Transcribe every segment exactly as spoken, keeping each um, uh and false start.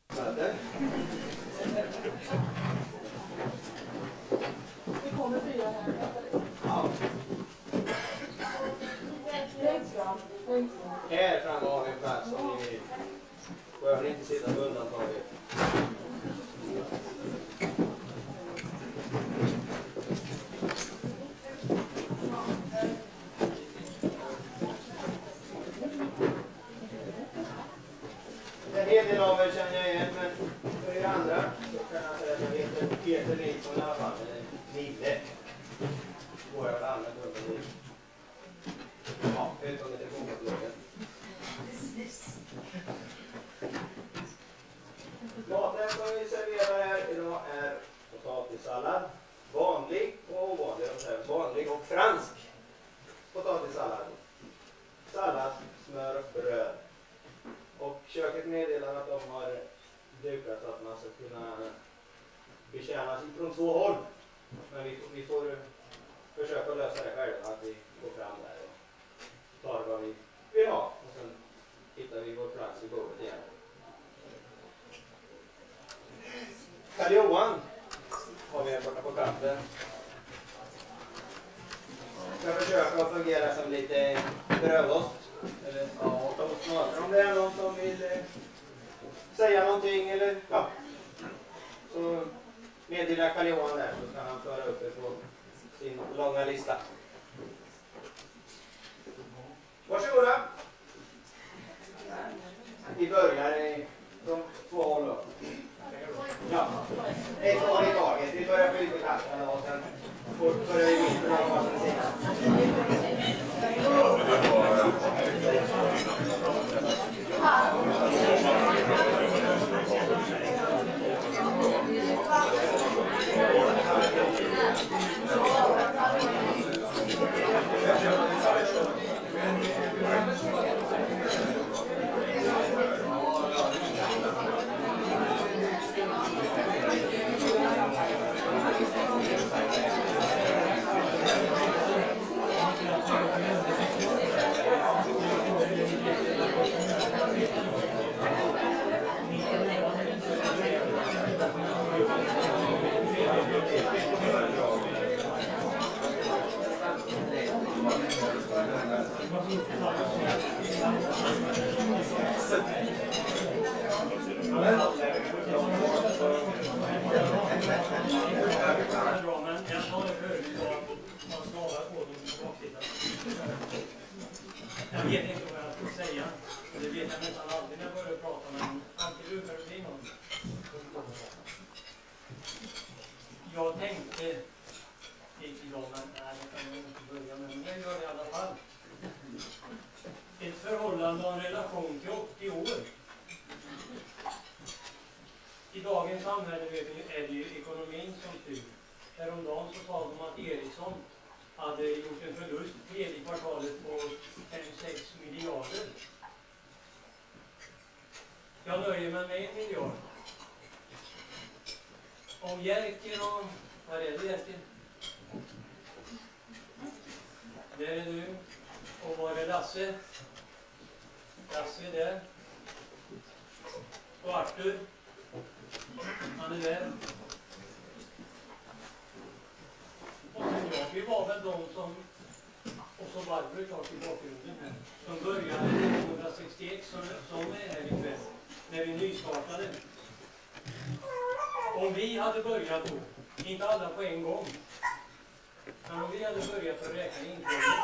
Det kommer fyra här. Ja. Längst fram. Längst fram. Här framme har vi en plats som ni behöver inte sitta på undantaget. En hel del av er känner jag igen, men för er andra så kan jag säga att jag heter Peter Nilsson i alla fall, eller Nille. Går jag väl allmänt under det. Ja, utom det telefonkataloggen. Maten som vi serverar här idag är potatissallad. Vanlig och ovanlig, vanlig och fransk potatissallad. Sallad, smör och bröd. Och köket meddelar att de har dukat så att man ska kunna betjänas från två håll. Men vi, vi får försöka lösa det själva, att vi går fram där och tar vad vi vill ha. Och sen hittar vi vår plats i bordet igen. Karl Johan har vi här borta på kanten. Ska försöka att fungera som lite brödost. Eller ja, toastmaster. Om det är någon som vill eh, säga någonting eller ja. Så meddelar Karl Johan där, så ska han föra upp det på sin långa lista. Varsågoda. Vi börjar i de två håll då. Ja, ett år i taget. Vi börjar på ytterkastarna och sen börjar vi mitten av varsin sida. Jag vet inte vad jag ska säga. Det vet jag nästan aldrig när jag börjar prata, men alltid brukar det bli någon. Jag tänkte idag, men nej, det kan jag inte börja med, men det gör jag i alla fall. Ett förhållande och en relation till åttio år. I dagens samhälle är det ju ekonomin som styr. Häromdagen så sa de att Ericsson hade gjort en förlust tredje kvartalet på fem sex miljarder. Jag nöjer mig med en miljard. Om Jerker och... Vad är det Jerker? Där är du. Och var är Lasse? Lasse är där. Och Arthur. Han är där. Och sen jag, vi var väl de som, och så Barbro klart i bakgrunden här, som började nittonhundrasextioett som, som är här ikväll, när vi nystartade. Om vi hade börjat då, inte alla på en gång, men om vi hade börjat att räkna inkomster.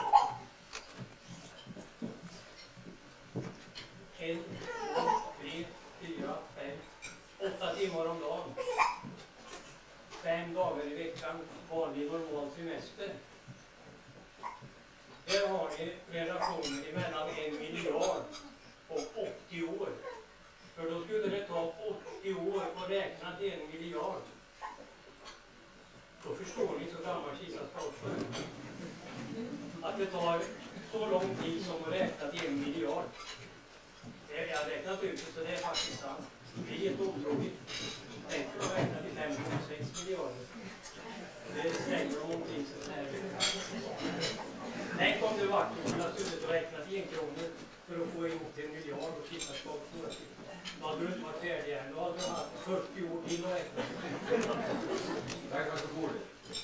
En, två, tre, fyra, fem, åtta timmar om dagen. Fem dagar i veckan, vanlig normal semester. Här har ni relationer mellan en miljard och åttio år. För då skulle det ta åttio år att räkna till en miljard. Då förstår ni så gammal Kisa Stadsjö. Att det tar så lång tid som att räkna till en miljard. Det jag har räknat ut det, så det är faktiskt sant. Det är helt otroligt. Tänk att räkna till fem komma sex miljarder. Det stänger de omkring sig här. Tänk om det var att du skulle ha suttit och räknat en kronor för att få ihop till en miljard och Kisa Stadsjö. Då hade du inte varit färdig än. Då hade du fyrtio år till att räkna. Tack för bordet.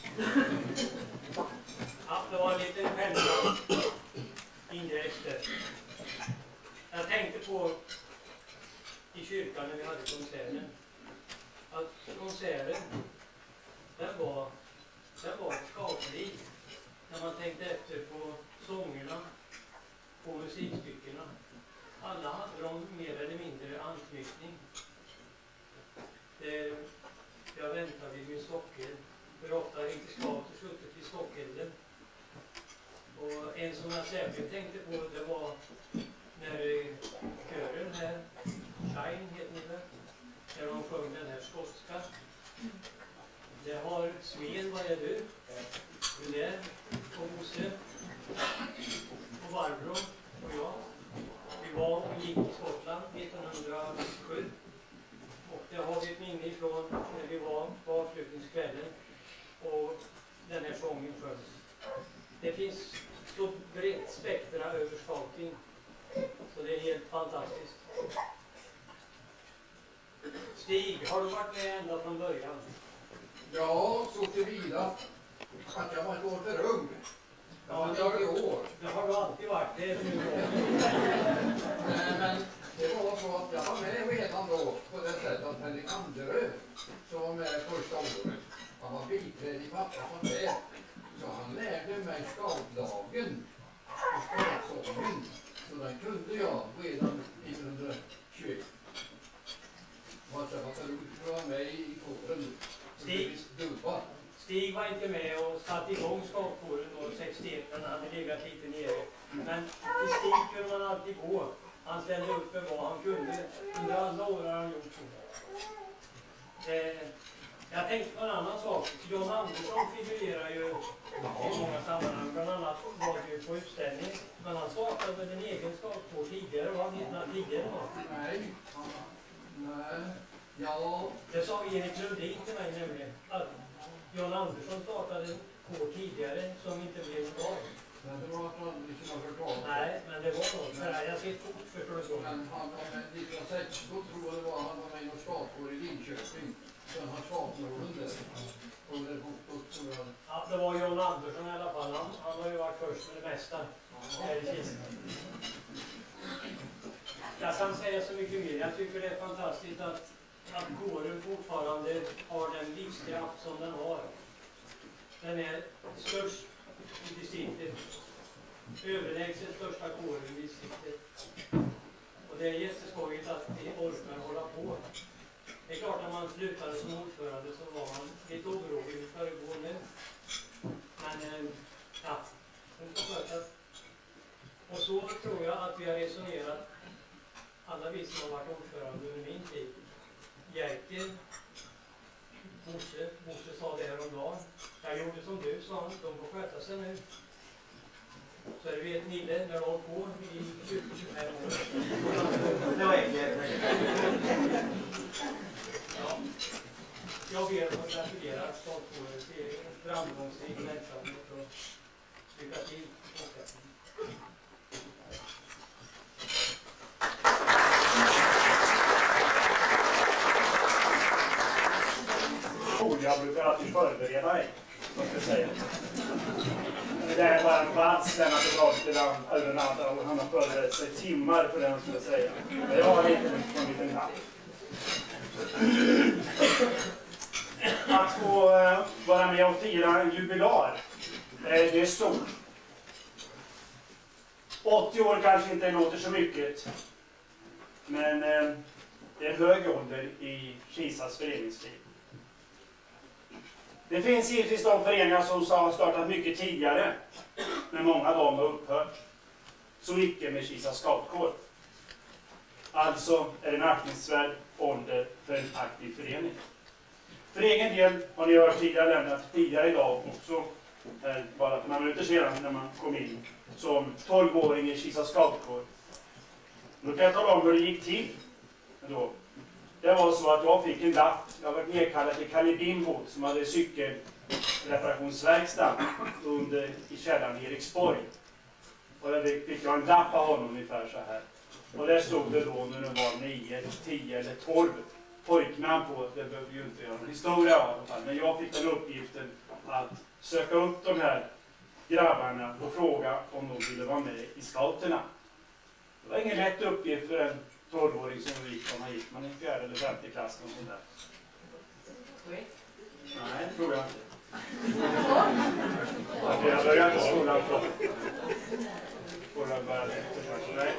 Ja, det var en liten skämtsamt indirekt där. Jag tänkte på i kyrkan när vi hade konserten. Att konserten, den var, den var skaplig. När man tänkte efter på sångerna, på musikstyckena. Alla hade de mer eller mindre anknytning. Det, jag väntar vid min stockel. För ofta har inte scouter suttit vid stockelden. Och en som jag särskilt tänkte på, det var när kören här, Shine heter det, när de sjöng den här skotska. Det har Sven, vad är du? Du där, och Bosse, och Barbro, och jag. Vi var och gick i Skottland nittonhundrasju. Och det har vi ett minne ifrån när vi var på avslutningskvällen och den här sången sjöngs. Det finns så brett spektra över scouting, så det är helt fantastiskt. Stig, har du varit med ända från början? Ja, så tillvida att jag var ett år för ung. Jag var Ja, nio år. Det har du alltid varit, det är det nu. Nej, men det var så att jag var med redan då på det sättet att Henrik Anderö, som var med första året, han var biträd i pappa som det. Så han lärde mig scoutlagen och scoutsången. Så den kunde jag redan nittonhundratjugoett. Och sen var det roligt att vara med i kåren. Stig. Stig var inte med och satte igång scoutkåren år sextioett, men han hade legat lite nere. Men till Stig kunde man alltid gå. Han ställde upp för vad han kunde. Under alla år har han gjort så. Eh, jag tänkte på en annan sak. John Andersson figurerar ju i många sammanhang. Bland annat var det ju på utställning. Men han startade med en egen scoutkår tidigare. Var han nittonhundratio eller något? Nej. Nej. Ja. Det sa Erik Lundin till mig nämligen. Att John Andersson startade en kår tidigare som inte blev kvar. Men det var att han liksom har hört av. Nej, men det var något. Nej. Jag ser fort förstår du så. Men han var med nittonhundrasexton tror jag det var. Han var med i något scoutkår i Linköping. Sen han scoutnorden där. Och det fotboll tror jag. Ja, det var John Andersson i alla fall. Han, han har ju varit först med det mesta. Här i Kista. Jag kan säga så mycket mer. Jag tycker det är fantastiskt att, att kåren fortfarande har den livskraft som den har. Den är störst i distriktet. Överlägset största kåren i distriktet. Och det är jätteskojigt att vi orkar hålla på. Det är klart när man slutade som ordförande så var man lite orolig för att gå nu. Men ja, det får skötas. Och så tror jag att vi har resonerat, alla vi som har varit ordförande under min tid. Jerker, Bosse, Bosse sa det här om dagen. Jag gjorde som du sa, de får sköta sig nu. Så du vet Nille, när du håller på i tjugo till tjugofem år. Det var enkelt. Ja. Jag ber att få gratulera Scoutkåren till en framgångsrik verksamhet och lycka till. Jag brukar alltid förbereda mig, måste jag säga. Det är bara en chans när man tillbaka till över natten och han har förberett sig timmar för den, skulle jag säga. Men jag har inte en liten natt. Att få uh, vara med och fira en jubilar, eh, det är stort. åttio år kanske inte låter så mycket, men eh, det är hög ålder i Kisas föreningsliv. Det finns givetvis de föreningar som har startat mycket tidigare, men många av dem har upphört. Så icke med Kisa scoutkår. Alltså är det en aktningsvärd ålder för en aktiv förening. För egen del har ni hört tidigare lämnat tidigare idag också, här bara för några minuter sedan när man kom in som tolvåring i Kisa scoutkår. Då kan jag tala om hur det gick till då. Det var så att jag fick en lapp, jag var nedkallad till Kalle Bimbo som hade cykelreparationsverkstad under, i källaren i Eriksborg. Och där fick jag en lapp av honom ungefär så här. Och där stod det då när det var nio, tio eller tolv pojknamn på, det behöver vi ju inte göra en historia av i alla fall. Men jag fick den uppgiften att söka upp de här grabbarna och fråga om de ville vara med i scouterna. Det var ingen lätt uppgift för en tolvåring som gick, om man gick man i fjärde eller femte klass. Och sånt där. Nej, det tror jag inte. Okej, jag började inte skolan från. Skolan började efter kanske. Nej.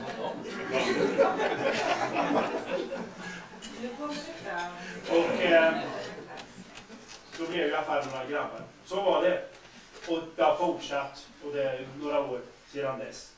Och eh, så blev jag i alla fall några grabbar. Så var det. Och det har fortsatt. Och det är några år sedan dess.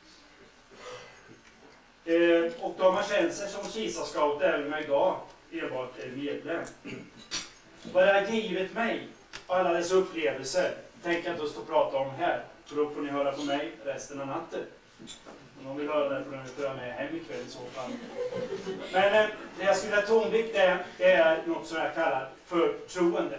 Eh, och de har känt sig som Kisa-scout även med idag. Enbart är medlem. Vad det har givit mig och alla dessa upplevelser tänker jag inte stå och prata om här. För då får ni höra på mig resten av natten. Om de vill höra det får ni föra med hem ikväll i så fall. Men eh, det jag skulle ha tonvikt är, det är något som jag kallar förtroende.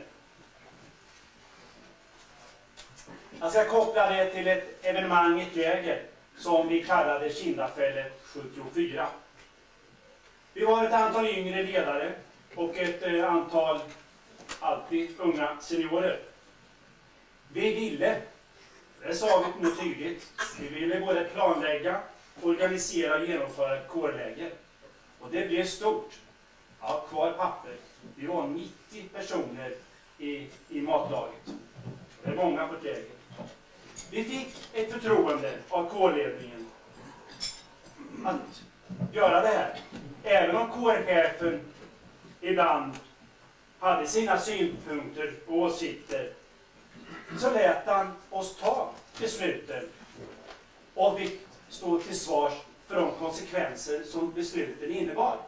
Jag ska koppla det till ett evenemang, ett läger, som vi kallade Kindafället sjuttiofyra. Vi var ett antal yngre ledare och ett eh, antal alltid unga seniorer. Vi ville, det sa vi nu tydligt, vi ville både planlägga, organisera och genomföra ett kårläger. Och det blev stort. Jag har kvar papper. Vi var nittio personer i, i matlaget. Det är många på ett läger. Vi fick ett förtroende av kårledningen att göra det här. Även om kårchefen ibland hade sina synpunkter och åsikter, så lät han oss ta besluten och vi stod till svars för de konsekvenser som besluten innebar.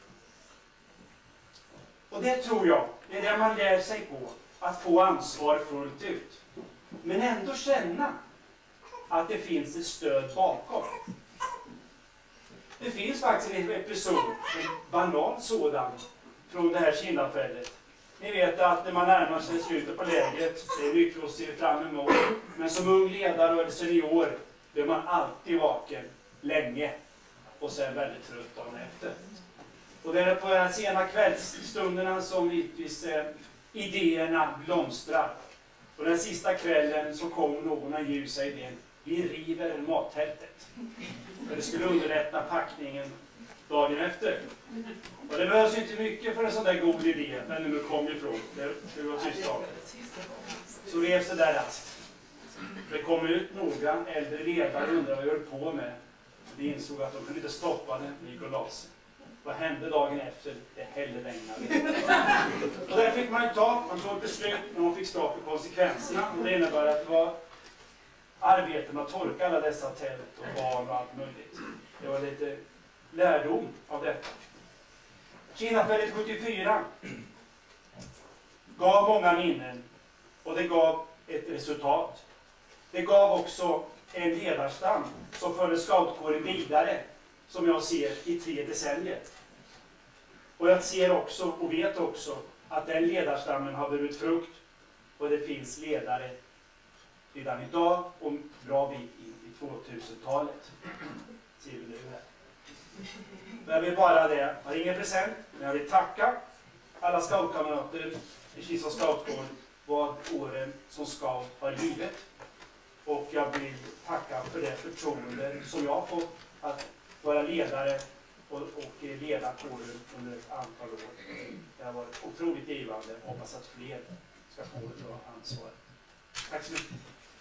Och det tror jag, det är det man lär sig på, att få ansvar fullt ut. Men ändå känna att det finns ett stöd bakom. Det finns faktiskt en episod, en banal sådan, från det här Kindafället. Ni vet att när man närmar sig slutet på lägret, det är mycket att se fram emot. Men som ung ledare eller senior är man alltid vaken länge och sen väldigt trött dagen efter. Och det är på de här sena kvällsstunderna som givetvis eh, idéerna blomstrar. Och den sista kvällen så kom någon att ljusa idén. Vi river mattältet. För det skulle underlätta packningen dagen efter. Och det behövs inte mycket för en sån där god idé. Men nu kom ifrån. Det skulle vara tyst av. Så revs det där raskt. Det kom ut några äldre ledare och undrade vad jag höll på med. De insåg att de kunde inte stoppa det. Det gick och la sig. Vad hände dagen efter? Det hällde regnade. Och där fick man ju ta. Man tog ett beslut när man fick stå för konsekvenserna. Och det innebär att det var arbete med att torka alla dessa tält och barn och allt möjligt. Det var lite lärdom av detta. Kindafället sjuttiofyra gav många minnen och det gav ett resultat. Det gav också en ledarstam som förde scoutkåren vidare, som jag ser, i tre decennier. Och jag ser också och vet också att den ledarstammen har burit frukt och det finns ledare redan idag och en bra bit in i tvåtusentalet. Ser vi det här. Jag vill bara det, jag har ingen present, men jag vill tacka alla scoutkamrater i Kisa scoutkår vad åren som scout har givit. Och jag vill tacka för det förtroende som jag har fått att vara ledare och, och leda kåren under ett antal år. Det har varit otroligt givande och hoppas att fler ska få ett bra ansvar. Tack så mycket.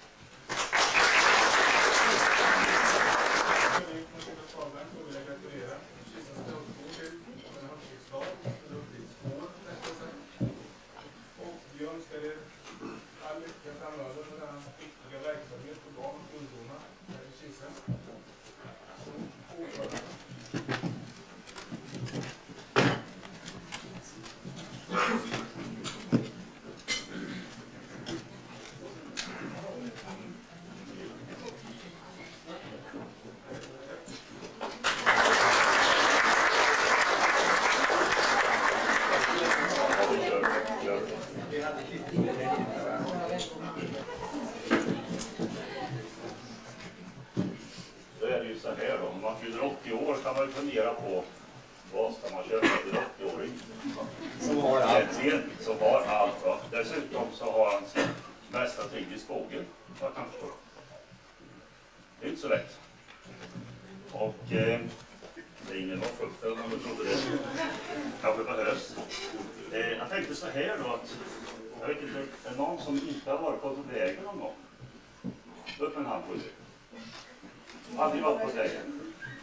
Och vi önskar er all lycka framöver med denna viktiga verksamhet för barn och ungdomar här i Kisa. familjen som har allt. Va? Dessutom så har han sin mesta tid i skogen. Jag kan förstå. Det är inte så lätt. Och eh, det är ingen frukt om du trodde det kanske behövs. Eh, jag tänkte så här då att jag vet inte, är det någon som inte har varit på vägen någon gång? Upp en hand på det. Aldrig varit på vägen.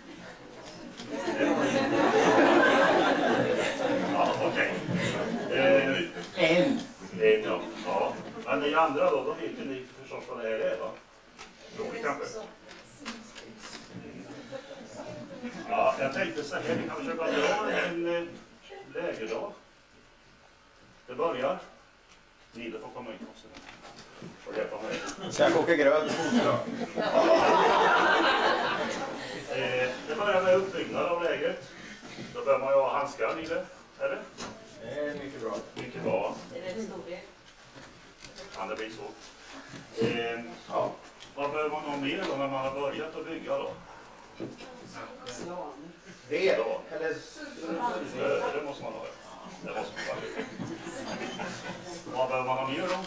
Ja, okej. Okay. Eh, en. En, ja. Ja. Men ni andra då, då vet ju ni förstås vad det här är, va? Tror ni kanske? Ja, jag tänkte så här, vi kan försöka dra en eh, lägerdag. Det börjar. Nille får komma in också. Och hjälpa mig. Ska jag koka gröt? eh, det börjar med uppbyggnad av lägret. Då bör man ju ha handskar, Nille. Eller? Det är mycket bra. Mycket bra. Det är en stor del. Kan det bli så? Eh, Ja. Vad behöver man ha mer då när man har börjat att bygga då? Det eller Det, det måste man ha. Det måste man ha. Vad behöver man ha mer då?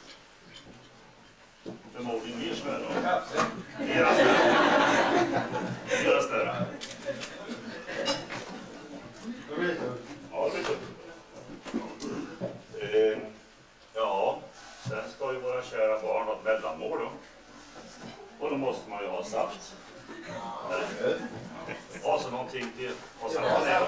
Förmodligen mer smör då. kaffe. Mera snö. Mera snö. Då blir det tufft. Ja, det blir tufft. Eh, ja, sen ska ju våra kära barn ha ett mellanmål då. Och då måste man ju ha saft. Eller? Och så någonting till och sen ha det.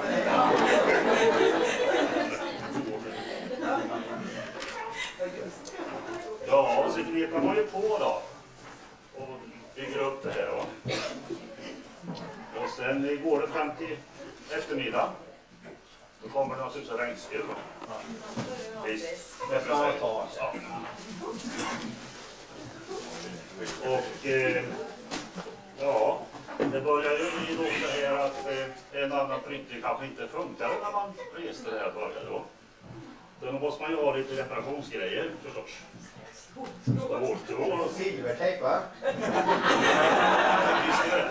Ja, och så knepar man ju på då. Och bygger upp det här då. Och sen går det fram till eftermiddag. Då kommer det naturligtvis en regnskur då. Visst. Det får jag ta. Ja. Och eh, ja, det börjar ju bli då så här att eh, en annan printer kanske inte funkar när man reser det här börjar då. Då måste man ju ha lite reparationsgrejer förstås. Ståltråd. Och silvertejp, va? Visst är det.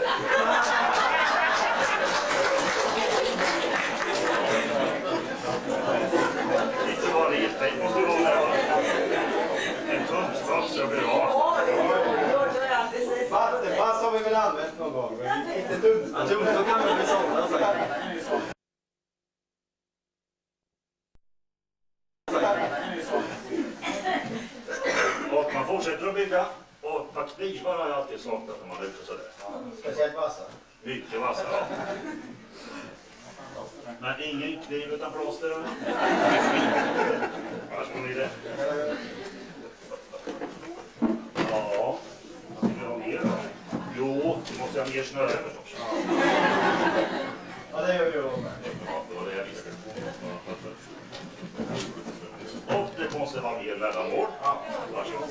Lite varje måste ju vara där. En tumstock så blir det bra. Vattenpass har vi väl använt någon gång, men inte tumstock. Tumstock kan man väl somna. Och man fortsätter att bygga. Och ett par knivar har jag alltid saknat när man är ute sådär. Ja, speciellt vassa. Mycket vassa, ja. Men ingen kniv utan plåster. Annars får ni det. Ja, vad ska vi ha mer då? Jo, vi måste ha mer snö förstås. Ja, det gör vi då. Ja, det var det jag visste. Och det måste vara mer mellanmål. Ja, varsågod.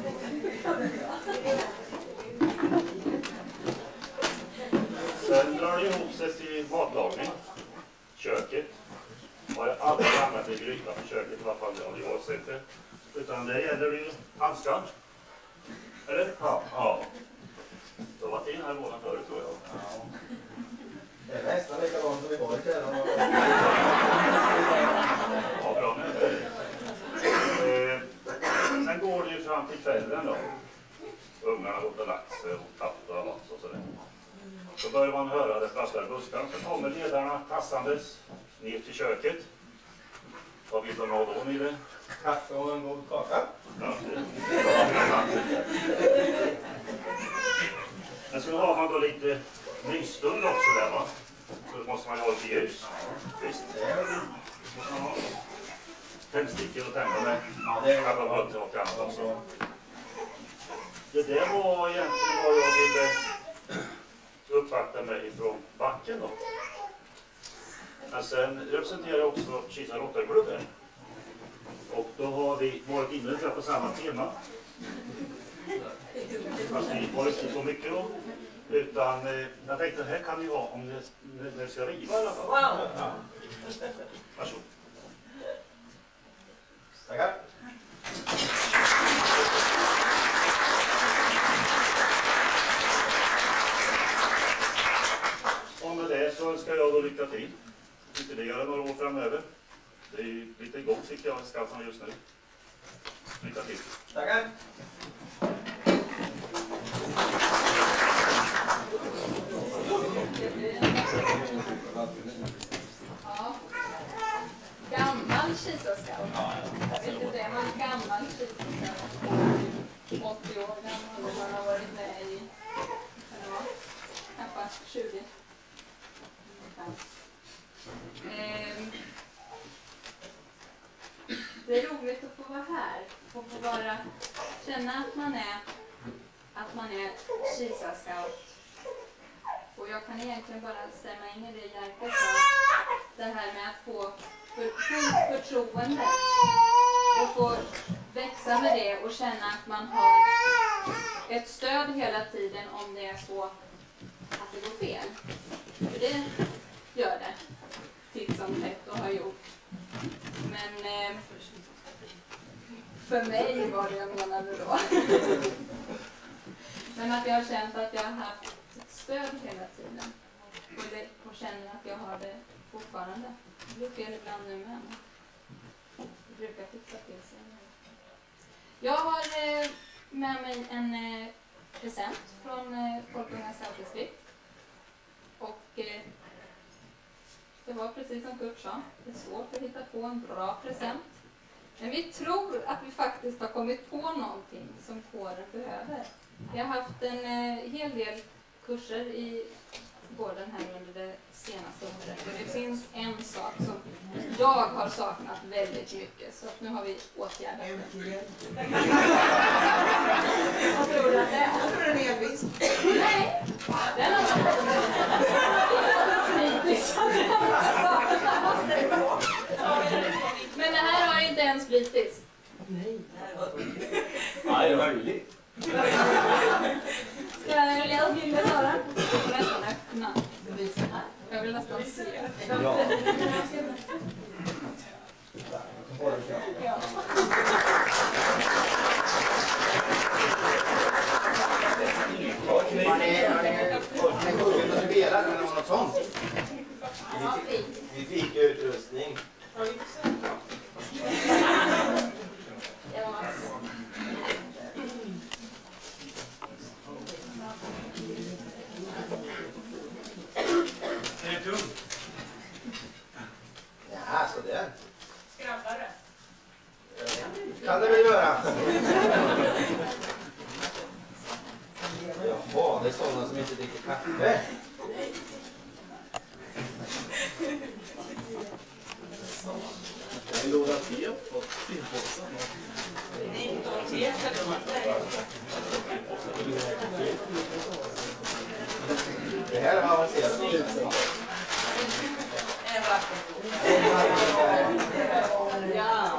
Sen drar det ihop sig till matlagning. Köket. Har jag aldrig använt en gryta för köket i alla fall. Jag har sett det. Utan det gäller ju handskar. Eller? Ja. Ja. Du har varit in här i månaden förut tror jag. Ja. Det är nästan likadant som vi var i kvällen. Ja, bra med det. Eh, sen går det ju fram till kvällen då. Ungarna har gått och lagt sig och tappat och allt och sådär. Så börjar man höra det plaskade buskar. Så kommer ledarna tassandes ner till köket. Vad vill de ha då, Nille? Kaffe och en god kaka. Ja, det. Men så har man då lite lysstund också där, va? Så måste man ju ha lite ljus. Visst. Måste man ha. Tändstickor och tända med. Ja, det är kan vara bra till något annat också. Det där var egentligen vad jag ville uppfatta mig ifrån backen då. Men sen representerar jag också Kisa Rottarklubben. Och då har vi varit inne på samma tema. Fast vi var inte så mycket då. Utan eh, jag tänkte här kan vi ha om det, det ska riva i alla fall. Wow. Ja. Varsågod. Tackar. Och med det så ska jag då lycka till ytterligare några år framöver. Det är ju lite gott tycker jag, scouterna just nu. Lycka till. Tackar. Ja. Gammal Kisa-scout. Jag vet inte, jag var en gammal Kisa-scout. åttio år gammal och man har varit med i knappt tjugo. Ehm. Det är roligt att få vara här och få vara, känna att man är att man är Kisa-scout. Och jag kan egentligen bara stämma in i det Jerker sa. Det här med att få för, för, förtroende och få växa med det och känna att man har ett stöd hela tiden om det är så att det går fel. För det gör det titt som tätt och har gjort. Men eh, för mig var det jag menade då. Men att jag har känt att jag har haft ett stöd hela tiden. Och, det, och känner att jag har det fortfarande. Det blir fel ibland nu med. Jag brukar fixa till sig. Jag har eh, med mig en eh, present från eh, Folkunga Scoutdistrikt. Och eh, det var precis som Kurt sa. Det är svårt att hitta på en bra present. Men vi tror att vi faktiskt har kommit på någonting som kåren behöver. Vi har haft en eh, hel del kurser i gården här under det senaste året. Och det finns en sak som jag har saknat väldigt mycket. Så nu har vi åtgärdat det. Vad tror du att det är? Jag tror det är en elvis. Nej, den har men det här har inte ens blivit. Nej, det är möjligt. Ska jag vilja höra? Jag får nästan öppna. Jag vill nästan se. Ja. Ja. Har ni sjungit och spelat eller något sånt? Vi fick utrustning. Är det tungt? Ja, sådär. Skrattar det? Kan det väl göra? Jaha, det är sådana som inte dricker kaffe. En låda te och filmpåsar. Det här är avancerat. Ja.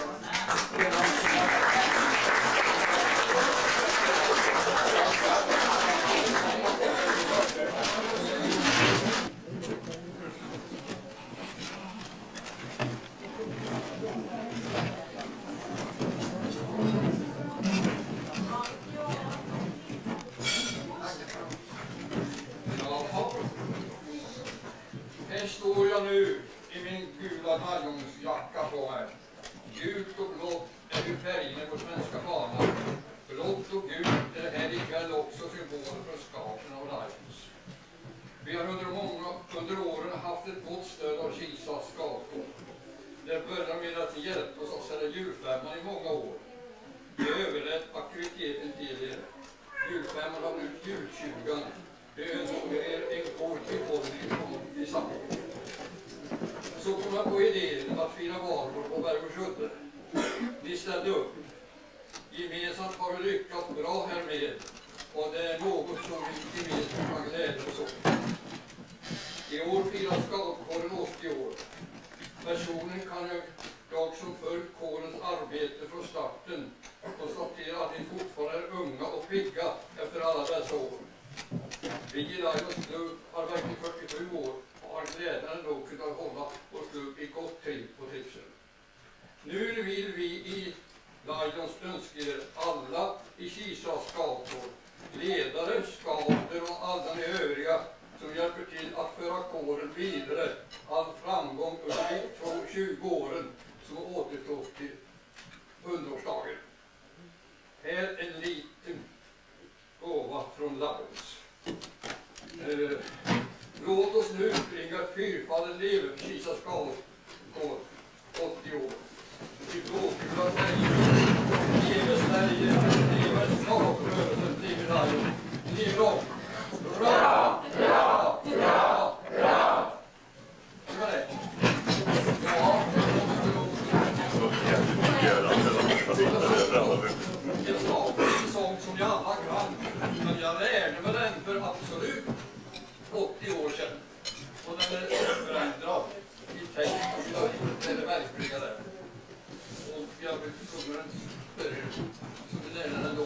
Här står jag nu i min gula naljonsjacka på mig. Gult och blått är ju färgerna på svenska fanan. Blått och gult är det här ikväll också symboler för scouterna och Lions. Vi har under, många, under åren haft ett gott stöd av Kisa scoutkår. Det började med att ni hjälpte oss att ställa julfemman i många år. Vi överlät aktiviteten till er. Julfemman har blivit jultjugan. Vi önskar er en god behållning i samhället. Så kom jag på idén att fira valor på Berg och Sjödde. Ni ställde upp. Gemensamt har vi lyckats bra härmed och det är något som vi gemensamt kan glädja oss åt. I år firar scoutkåren åttio år. Personligen kan jag, jag som följt kårens arbete från starten konstatera att ni fortfarande är unga och pigga efter alla dessa år. Vi i Lions klubb har verkligen fyrtiosju år och har glädjande nog kunnat hålla vår klubb i gott triv på trivsel. Nu vill vi i Lions önska er alla i Kisa scoutkår, ledare, scouter och alla ni övriga som hjälper till att föra kåren vidare all framgång under tjugo åren som återstår till hundraårsdagen. Här en liten gåva från Laurens. Eh, låt oss nu utbringa ett fyrfaldigt leve för Kisa Skautgård, åttio år. Till blågula färger. Leve Sverige, leve scoutrörelsen, leve Lion. Leve dem! Hurra! Hurra! Hurra! Hurra! Det var det. Ja, det var en sång som jag alla kan. Men jag lärde mig den för absolut åttio år sedan. Och den är förändrad i text och det är det verkliga där. Och jag sjunger den för er som vi lärde den då.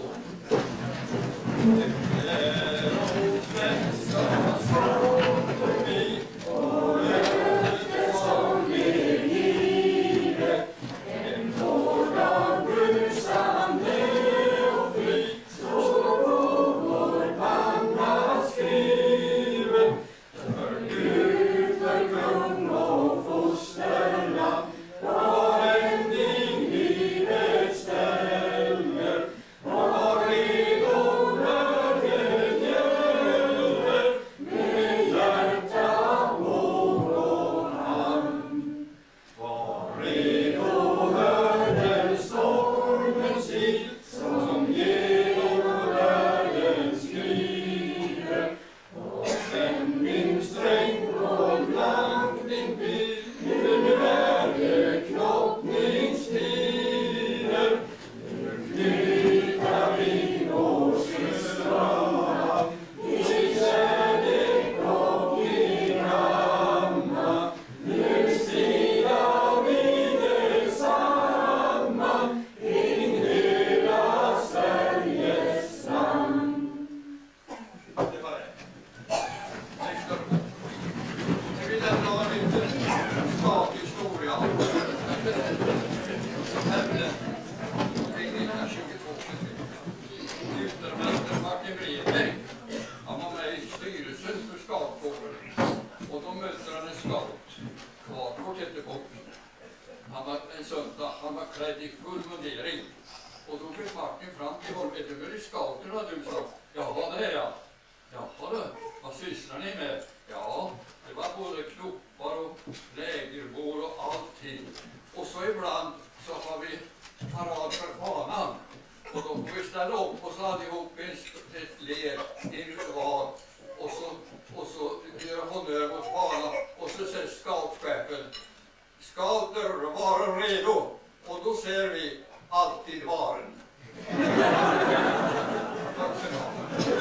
Det är de svenska som vi och det som är givet. En hårda brusande och fri så på vår panna skriven. För Gud, för kung och fosterland var en dignig beställer och var redo när det gäller med hjärta, våg och hand. Var redo hör den stormens sil som genom världen skriver och stämningssträng och blankning pil. Nu är det knoppningstider. Nu knyta vi oss i strama i kärlek och i gamma. Nu strida vi detsamma kring hela Sveriges namn. Det var det. Nästa. Jag vill lämna en liten sakhistoria som hände kring nittonhundratjugotvå. Utermästare Martin Bredberg, han var med i styrelsen för scoutkåren och då mötte han en scout, Kvartfort hette bocken. Han var en söndag, han var klädd i full mundering och då blev Martin fram till honom. Är du väl i scouterna du, sa? Ja, det är jag. Jaha du, vad sysslar ni med? Ja, det var både knoppar och lägerbår och allting. Och så ibland så har vi parad för fanan. Och då får vi ställa upp oss allihop i ett led, i en rad. Och så, och så gör honnör mot fanan. Och så säger scoutchefen: scouter, varen redo. Och då ser vi alltid varen. Tack så mycket.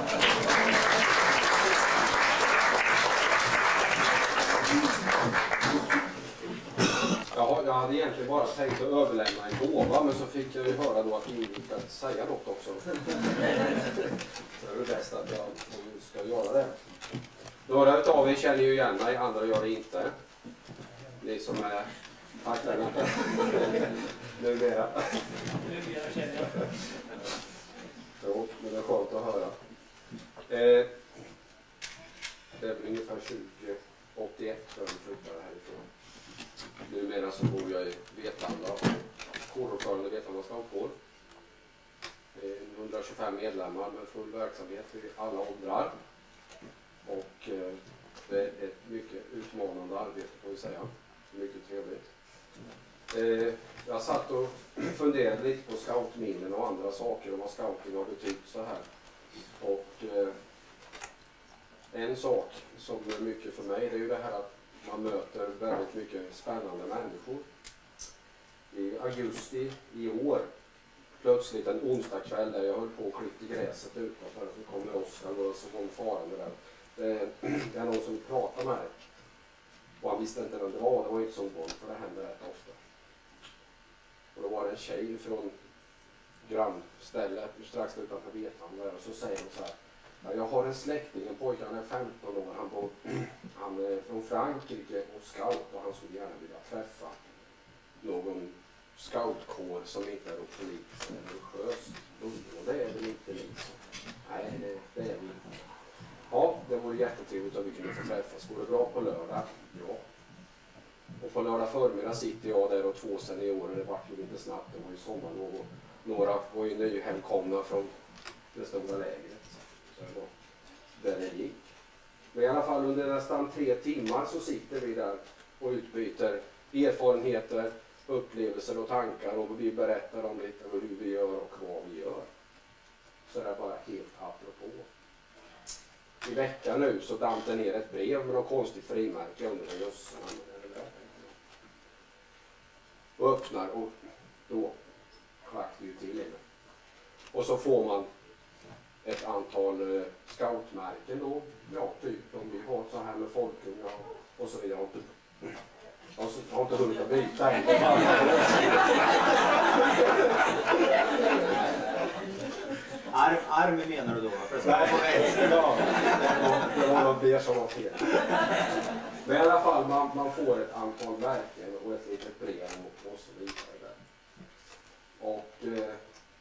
Ja, jag hade egentligen bara tänkt att överlämna en gåva, men så fick jag ju höra då att ni ska säga något också. Så det är det bäst att jag ska göra det. Några utav er känner ju igen mig, andra gör det inte. Ni som är tacklarna. Numera. Numera känner jag. Jo, men det är skönt att höra. Eh, det är ungefär tjugo åttioett när vi flyttade härifrån. Numera så bor jag i Vetlanda, kårordförande i Vetlanda scoutkår. hundratjugofem medlemmar med full verksamhet i alla åldrar. Och eh, det är ett mycket utmanande arbete, får vi säga. Mycket trevligt. Eh, jag satt och funderade lite på scoutminnen och andra saker och vad scouting har betytt så här. Och eh, en sak som är mycket för mig, det är ju det här att man möter väldigt mycket spännande människor. I augusti i år, plötsligt en onsdag kväll där jag höll på och klippte gräset utanför, så kommer Oskar och så kom farande där. Det, det är någon som pratar med mig. Och han visste inte vem det var, det var inte så ovanligt för det händer rätt ofta. Och då var det en tjej från grannstället strax utanför Vetlanda och så säger hon så här: ja, jag har en släkting, en pojke, han är femton år, han, bor, han är från Frankrike och scout och han skulle gärna vilja träffa någon scoutkår som inte är politiskt eller religiöst bunden, och det är väl inte liksom. Nej, det, det är vi inte. Ja, det vore jättetrevligt om vi kunde få träffas. Går det bra på lördag? Ja. Och på lördag förmiddag sitter jag där och två seniorer, det vart ju lite snabbt, det var ju sommarlov och några var ju nyhemkomna från det stora lägret. Så det var där det gick. Men i alla fall under nästan tre timmar så sitter vi där och utbyter erfarenheter, upplevelser och tankar och vi berättar om lite hur vi gör och vad vi gör. Så det är bara helt apropå. I veckan nu så damp det ner ett brev med något konstigt frimärke under den jössan. Och öppnar och då klack det ju till inne. Och så får man ett antal eh, scoutmärken då. Ja, typ om vi har så här med folkunga och så vidare. Jag har inte hunnit att byta än. Arm, arm menar du då? För att nej, på vänster då. Det var någon ber som var fel. Men i alla fall, man, man får ett antal märken och ett litet brev och, och så vidare där. Och eh,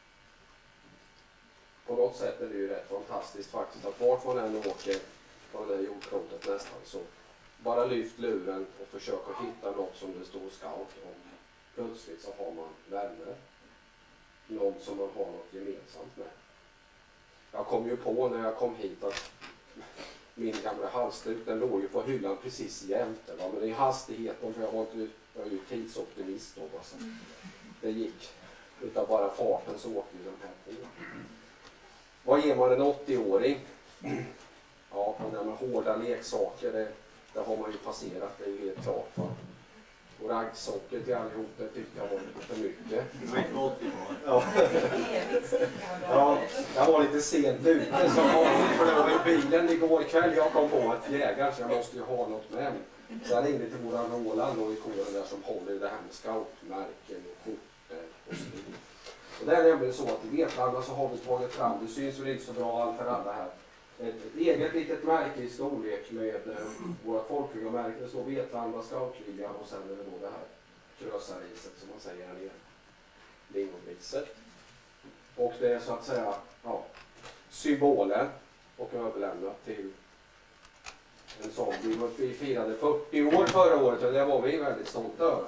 på något sätt är det ju rätt fantastiskt faktiskt att vart man än åker på det där jordklotet nästan så bara lyft luren och försök att hitta något som det står scout och plötsligt så har man vänner. Någon som man har något gemensamt med. Jag kom ju på när jag kom hit att min gamla halsduk den låg ju på hyllan precis jämte. Va? Men i hastigheten, för jag var, inte, jag är ju tidsoptimist då. Så det gick. Utav bara farten så åkte ju de här på. Vad ger man en åttio-åring? Ja, på det med hårda leksaker, det, det har man ju passerat, det är ju helt klart. Va? Och raggsocker till allihop, det tyckte jag var lite för mycket. Du var inte åttio år. Ja. Ja, jag var lite sent ute som vanligt för det var i bilen igår kväll jag kom på att jägare så jag måste ju ha något med mig. Så jag ringde till våran Roland och i kåren där som håller det här med scoutmärken och skjortor och så vidare. Och det är nämligen så att i Vetlanda så har vi tagit fram, det syns väl inte så bra för alla här, ett, ett eget litet märke i storlek med eh, våra folkliga märken. Det står Vetlanda scoutliga och sen är det då det här krösariset som man säger här nere. Lingogriset. Och det är så att säga ja, symbolen och överlämnat till en sån. Vi firade fyrtio år förra året och det var vi väldigt stolta över.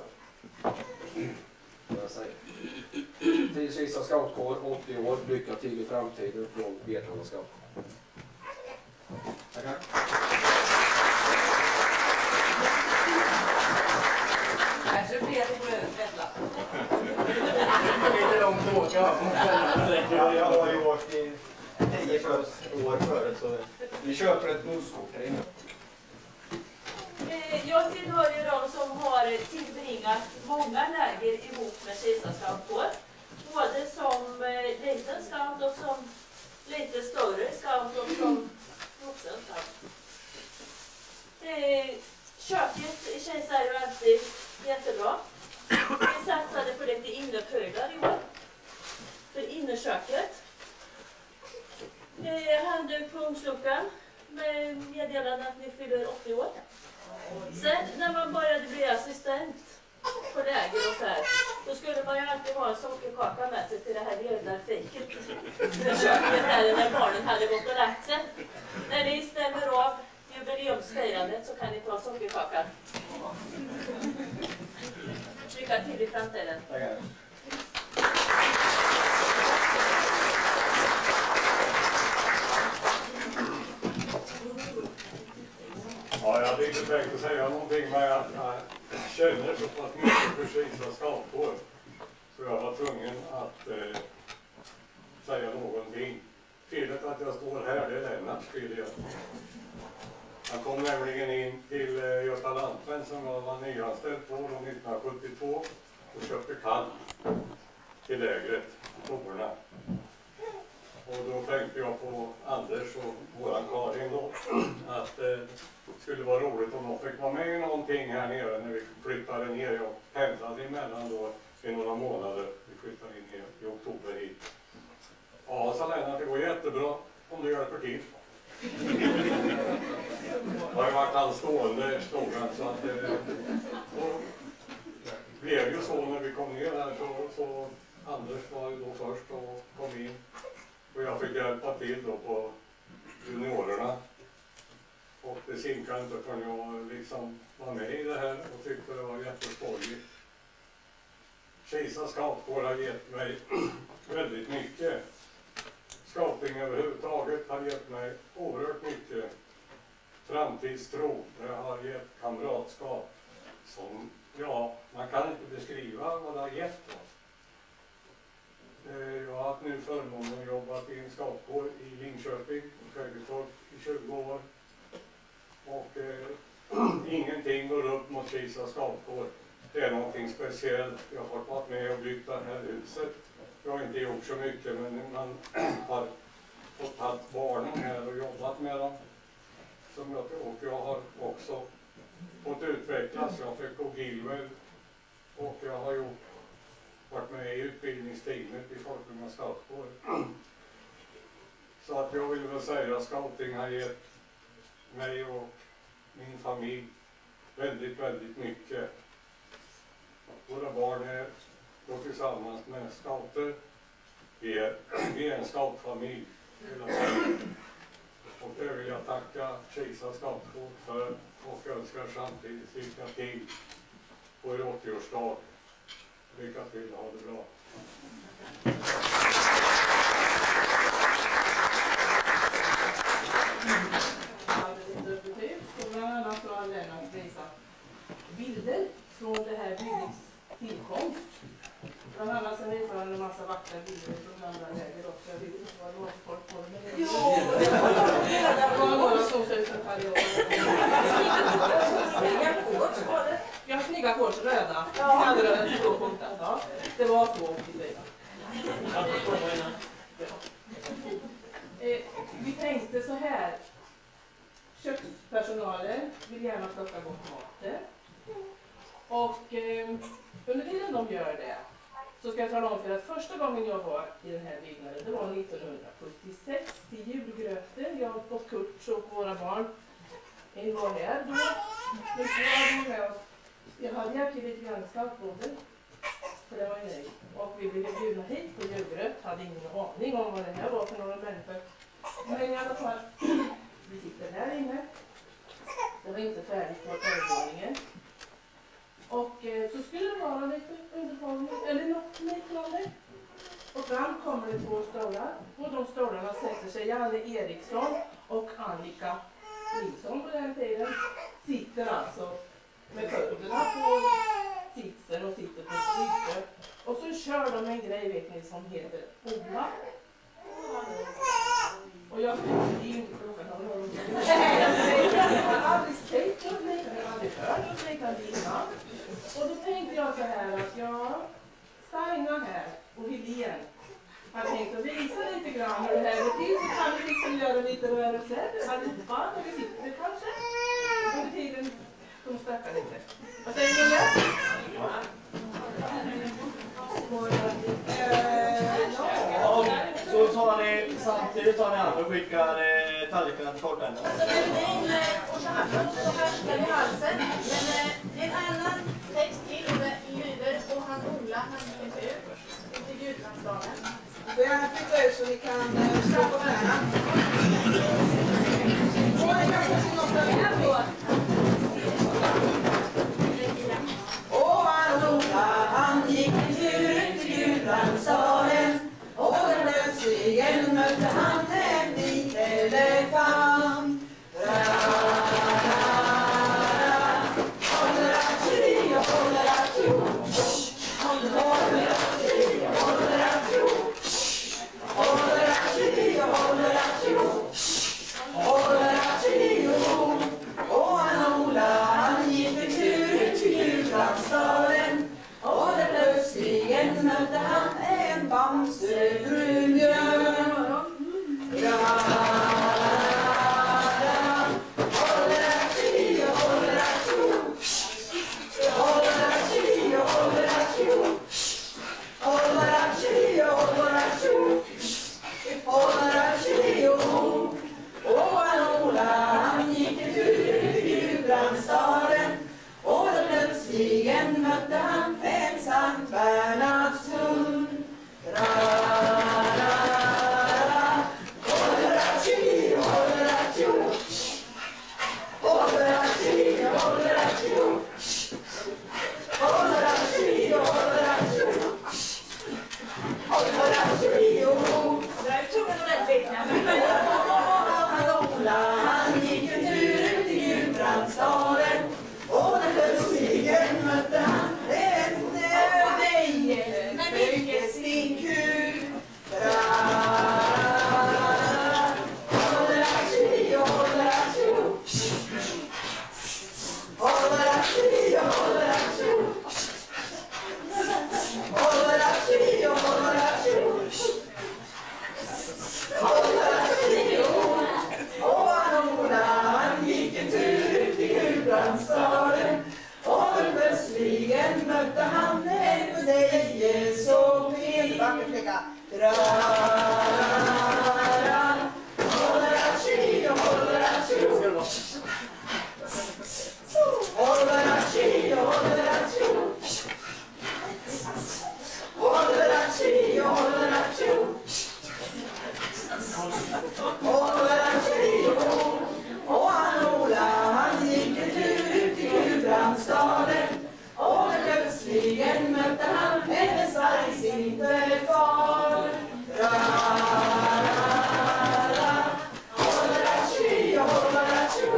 Jag säger. Till Kisa scoutkår, åttio år, lycka till i framtiden från Vetlanda Scout. Tackar. Kanske blir det på Vetlanda. Lite långt att åka. Ja, jag har ju åkt i tio plus år förut så vi köper ett busskort här inne. Jag tillhör ju de som har tillbringat många läger ihop med Kisa scoutkår. Både som liten scout och som lite större scout och som vuxen scout. Köket i Kisa är ju alltid jättebra. Vi satsade på lite innepölar i år. För innerköket. Handduk på ugnsluckan med meddelande att ni fyller åttio år. Sen när man började bli assistent på läger och så här, då skulle man ju alltid ha en sockerkaka med sig till det här ledarfiket i köket där när barnen hade gått och lagt sig. När ni stämmer av jubileumsfirandet så kan ni ta sockerkakan. Lycka till i framtiden. Tackar. Ja, jag hade inte tänkt att säga någonting, men jag, jag känner så pass mycket för Kisa scoutkår så jag var tvungen att eh, säga någonting. Felet att jag står här, det är Lennarts fel. Han kom nämligen in till eh, Göta Lantmän som jag var nyanställd på nittonhundrasjuttiotvå och köpte kall till lägret, proverna. Och då tänkte jag på Anders och våran Karin då, att det eh, skulle vara roligt om de fick vara med i någonting här nere när vi flyttade ner. Jag pendlade emellan då i några månader. Vi flyttade in i, i oktober hit. Ja, sa Lennart, det går jättebra om du hjälper till. Det har ju varit hans stående slogan så att det blev ju så när vi kom ner här så, så Anders var ju då först och kom in. Och jag fick hjälpa till då på juniorerna. Och det sinkade inte förrän jag liksom var med i det här och tyckte det var jätteskojigt. Kisa scoutkår har gett mig väldigt mycket. Scouting överhuvudtaget har gett mig oerhört mycket framtidstro. Det har gett kamratskap som, ja, man kan inte beskriva vad det har gett oss. Jag har haft nu förmånen att jobba i en scoutkår i Linköping och Sjögestorp i tjugo år. Och eh, ingenting går upp mot Kisa scoutkår. Det är någonting speciellt. Jag har varit med och byggt det här huset. Jag har inte gjort så mycket, men man har fått ha barnen här och jobbat med dem. Som jag, och jag har också fått utvecklas. Jag fick gå Gilwell och jag har gjort, varit med i utbildningsteamet i Folkunga scoutkår. Så att jag vill väl säga att scouting har gett mig och min familj väldigt, väldigt mycket. Våra barn är då tillsammans med scouter. Vi är, vi är en scoutfamilj hela tiden. Och det vill jag tacka Kisa scoutkår för och önskar samtidigt lycka till på er åttioårsdag. Lycka till, ha det bra. Bland annat så har Lennart visat bilder från det här byggets tillkomst. Bland annat så visar han en massa vackra bilder från andra läger också. Jag vet inte vad det var för folk på det. Men det var några som såg ut som Karrior. Snygga kors var det. Ja, snygga kors, röda. Ja, röda två punkter. Ja, det var två bilder. Vi tänkte så här. Kökspersonalen vill gärna plocka bort maten. Och eh, under tiden de gör det så ska jag tala om för att första gången jag var i den här byggnaden, det var nittonhundrasjuttiosex till julgröten. Jag och Kurt och våra barn vi var här då. Men så var vi med oss. Jag hade hjälpt lite grann i scoutbåden. För det var ju nej. Och vi blev bjudna hit på julgröt. Hade ingen aning om vad det här var för några människor. Men i alla fall, vi sitter här inne. Det var inte färdigt på övervåningen. Och eh, så skulle det vara lite underhållning, eller något liknande. Och fram kommer det två stolar. Och de stolarna sätter sig Janne Eriksson och Annika Nilsson på den tiden. Sitter alltså med fötterna på sitsen och sitter på stryker. Och så kör de en grej, vet ni, som heter Ola. Och jag tänkte, det är ju inte klockan av någon. Jag har aldrig sett något liknande, jag har aldrig hört något liknande innan. Och då tänkte jag så här att jag, Steina här och Helene har tänkt att visa lite grann hur det här går till, så kan vi liksom göra lite rörelser allihopa när vi sitter kanske. Under tiden de stökar lite. Vad säger du det? Ja. Ja, så tar ni samtidigt tar ni hand och skickar eh, tallrikarna till kortändan. Så det är min och så härskar i halsen. Men det är en annan text till och det lyder och han Ola, han gick ut till julklappsdagen. Får jag gärna flytta ut så ni kan stå på varandra. Och jag kan få se något där på. Och han Ola, han gick en tur till julklappsdagen. Och plötsligen mötte han en liten elefant. Och han Ola, han gick en tur till julklappsdagen. Och plötsligen mötte han en bamsebrun björn. Och han Ola, han gick en tur till julgransdagen. Och plötsligen mötte han en Sankt Bernhardshund. mötte han en på dig så en vacker flicka. Ra-ra-ra, hålla-ra-chi, hålla-ra-chi. Hålla-ra-chi, hålla-ra-chi. Hålla-ra-chi, hålla-ra-chi. Hålla-ra-chi, och han Ola, han gick en tur ut i Gudbrandsdalen. Och plötsligen mötte han en stark sinterfar. Ra-ra-ra, hålla-ra-chi, hålla-ra-chi.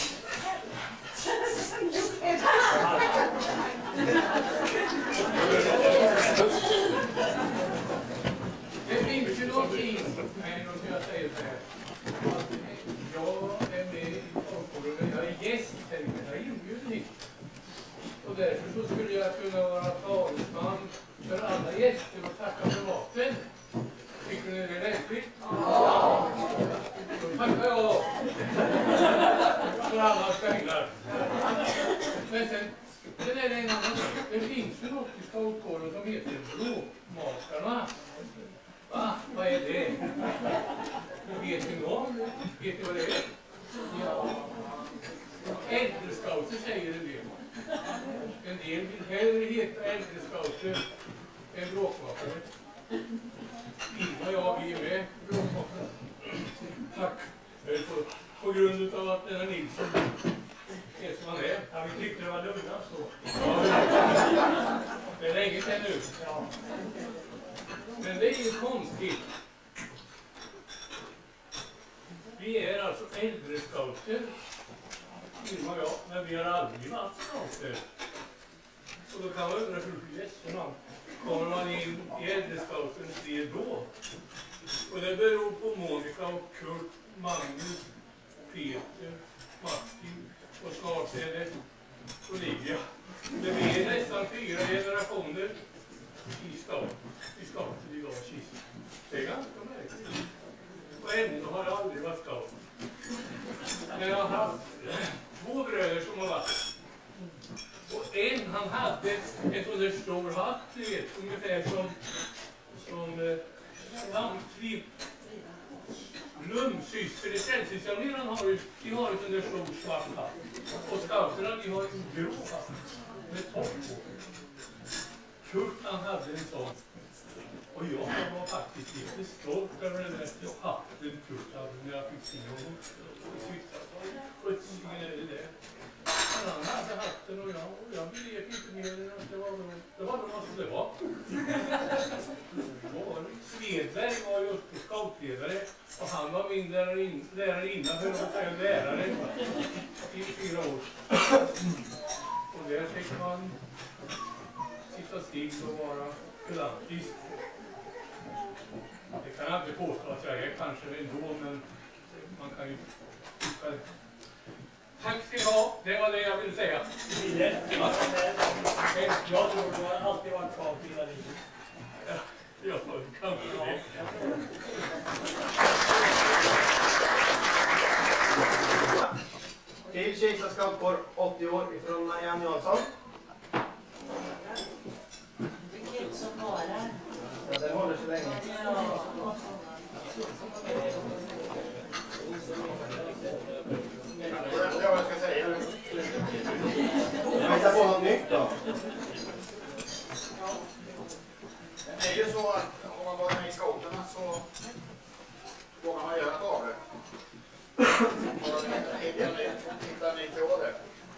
Det finns ju någonting, nej, då ska jag säga så här. Jag är med i folkskolan, jag är gäst här, jag är inbjuden hit. Och därför så skulle jag kunna vara talesman för alla gäster och tacka för maten. Tycker ni det är lämpligt? Ja! Då tackar jag då. För alla speglar. Men sen, det där är en annan sak. Det finns ju något i scoutkåren som heter Bråkmakarna. Va? Vad är det? Vet ni någon? Vet ni vad det är? Ja. Äldrescouter säger en del. En del vill hellre heta äldrescouter än bråkmakare. Innan och jag, vi är med bråkmakare. Tack. På, på grund av att den här Nilsson är som han är. Ja, vi tyckte det var lugnast då. Ja, det är länge sedan nu. Ja. Men det är ju konstigt. Vi är alltså äldre scouter, Irma och jag, men vi har aldrig varit scouter. Och då kan man undra hur gästerna kommer man in i äldre scoutens del då. Och det beror på Monica och Kurt, Magnus, Peter, Martin och snart är det Olivia. Det blir nästan fyra generationer i scout. I scouter idag, Kista. Det är ganska märkligt. Och ändå har jag aldrig varit scout. Men jag har haft två bröder som har varit. Och en, han hade en sån där stor hatt, du vet, ungefär som som eh, samtlig Lumsyster i Frälsningsarmén har ju, de har ju en där stor svart hatt. Och scouterna, de har ju en grå hatt med topp på. Kurt, han hade en sån. Och jag var faktiskt lite stolt över den där hatten Kurt hade när jag fick se honom. Och tydligen är det det. Men han hade hatten och jag, och jag vet inte mer än att det var nog, det var nog som det var. Svedberg var ju upp scoutledare och han var min lärarinna, för att säga lärare, i fyra år. Och där fick man sitta still och vara pedantisk. Det kan jag inte påstå att jag är kanske ändå, men man kan ju tycka det. Tack ska ni ha, det var det jag ville säga. Jag tror du har alltid varit kvar i hela livet. Ja, jag kanske det. Till Kisa scoutkår åttio år ifrån Marianne Jansson. Vilket som varar. Ja, den håller så länge. Det är vad jag ska säga. Jag hittar på något nytt då. Det är ju så att om man var med i scouterna så vågar man göra ett av det. Hittar ni till det.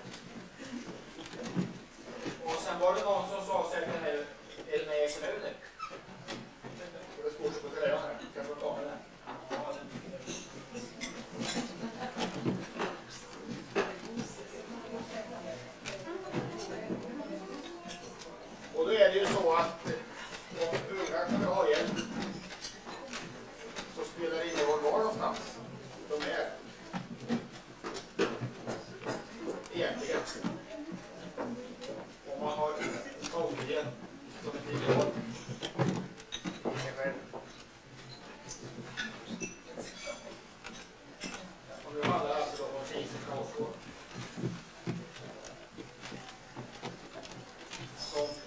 Och sen var det någon som sa sig att den är är med i kommunen. Och det står så på tröjan här. Kan jag få ta med den? Och då är det ju så att om unga kan ha hjälp så spelar det ingen roll var någonstans de är. Egentligen. Om man har skogen som en tio år. Ingen själv. Och nu handlar det alltså om Kisa scoutkår. Som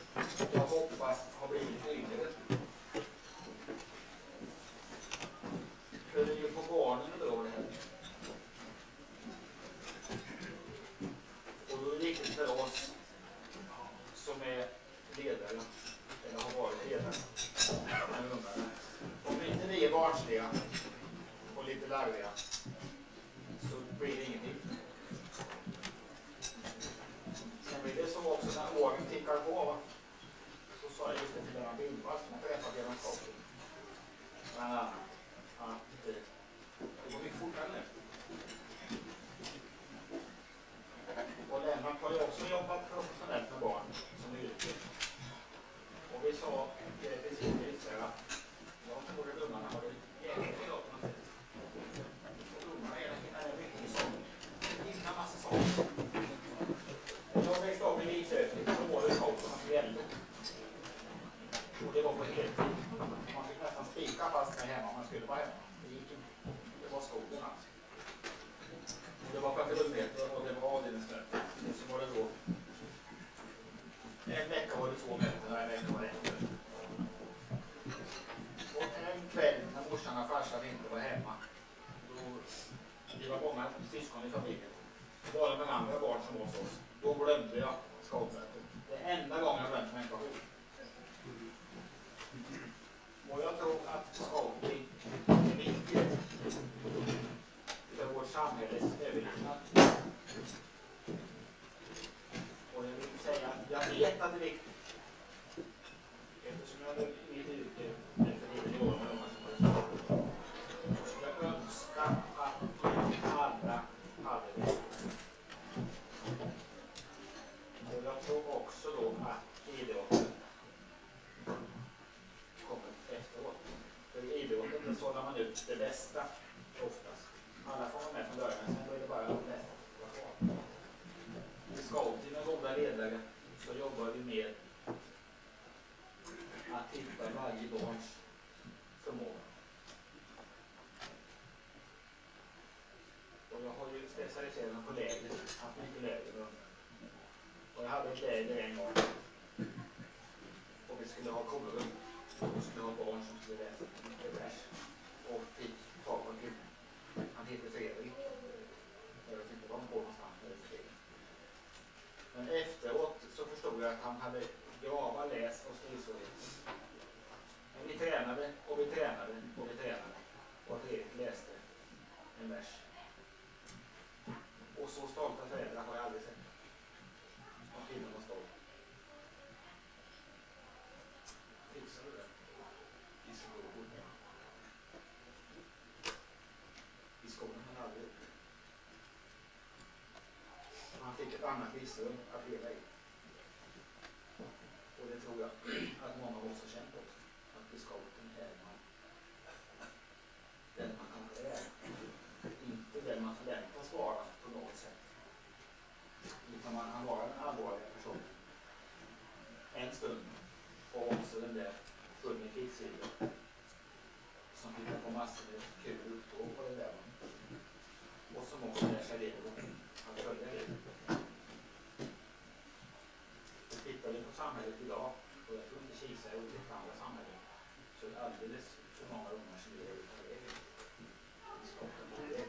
ledare, eller har varit ledare. Om inte vi är barnsliga och lite larviga så blir det ingenting. Sen blir det så också när åren tickar på. Så sa jag just det till Lennart Bindvall som jag träffade genom saker. Bland annat att eh, det går mycket fortare nu. Och Lennart har ju också jobbat professionellt med barn som yrke. Och vi sa det precis det att jag tror att ungarna har det jäkligt idag på något sätt. Och ungarna är det mycket saker. Det finns en massa saker. Jag växte upp i Lidköping och var det scouterna som gällde. Och det var på heltid. Man fick nästan spika fast med hemma om man skulle vara hemma. Det gick inte. Det var skogen alltså. Det var patrullmeter och det var avdelningsmöte. Och så var det då en vecka var det två möten och en vecka var det ett möte. Och en kväll när morsan och farsan inte var hemma, då vi var många syskon i familjen, var det med andra barn som var hos oss. Då glömde jag scoutmötet. Det enda gången jag glömde mig inte ihåg. Och jag tror att scouting är viktigt för vårt samhälles överlevnad. Och jag vill säga att jag vet att det är viktigt. Eftersom jag i mitt yrke är för lite år med de här som har det. Så jag önskar att alla hade det. Och jag tror också då att idrotten kommer efteråt. För i idrotten så sållar man ut det bästa oftast. Alla får vara med från början, sen då är det bara de bästa som får vara kvar. I scouting med goda ledare så jobbar vi med att hitta varje barns förmåga. Och jag har ju specialiserat mig på läger, haft mycket läger. Och jag hade ett läger en gång. Och vi skulle ha korum. Och vi skulle ha barn som skulle läsa mycket vers. Och fick tag på en kille. Han heter Fredrik. Jag vet inte var han går någonstans. Men efteråt så förstod jag att han hade grava läs- och skrivsvårigheter. Men vi tränade och vi tränade och vi tränade. Och Fredrik läste en vers. Och så stolta föräldrar har jag aldrig sett. Och killen var stolt. Fixar du det? I skolan. I skolan har han aldrig gjort det. Han fick ett annat livsrum att leva i. Och det tror jag att många av oss har känt också. Att bli scouten är man den man kanske är. Inte den man förväntas vara på något sätt. Utan man kan vara en allvarlig person. En stund. Och också den där fulla kvicksilver som tittar på massor med kul upptåg på det där. Och som också lär sig det att följa det. Tittar vi på samhället idag, och jag tror inte Kisa är olika andra samhällen, så är det alldeles för många ungar som lever utan regler. Vi skapar på regler.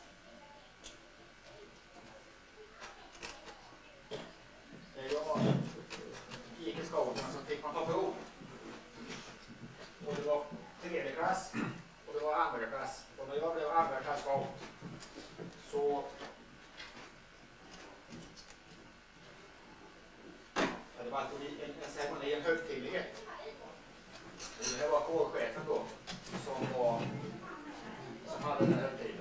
När jag gick i scouterna så fick man ta prov. Och det var tredje klass och det var andra klass. Och när jag blev andra klass scout så ja, det var alltid en, en ceremoni, en högtidlighet. Det här var kårchefen då som, var, som hade den här högtiden.